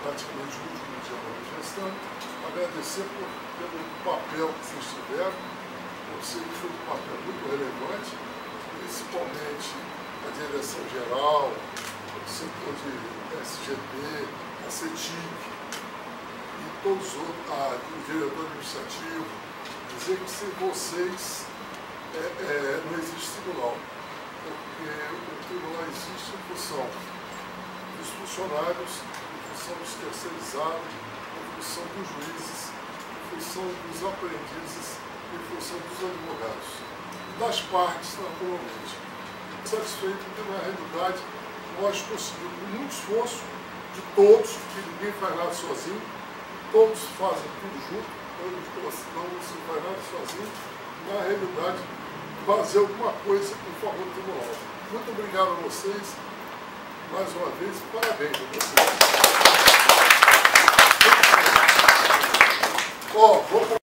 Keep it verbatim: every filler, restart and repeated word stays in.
praticamente o último dia da minha gestão, agradecer por, pelo papel que vocês tiveram. Eu sei que foi um papel muito relevante, principalmente a direção geral, o setor de S G P, a CETIC e todos os outros, a, o diretor administrativo, dizer que sem vocês é, é, não existe tribunal, porque o tribunal existe em função dos funcionários, em função dos terceirizados, em função dos juízes, em função dos aprendizes, em função dos advogados, das partes, naturalmente. Satisfeito porque, na realidade, nós conseguimos, com muito esforço de todos, porque ninguém faz nada sozinho, todos fazem tudo junto, não se faz nada sozinho, na realidade, fazer alguma coisa em favor do tribunal. Muito obrigado a vocês, mais uma vez, parabéns a vocês. Ó, vou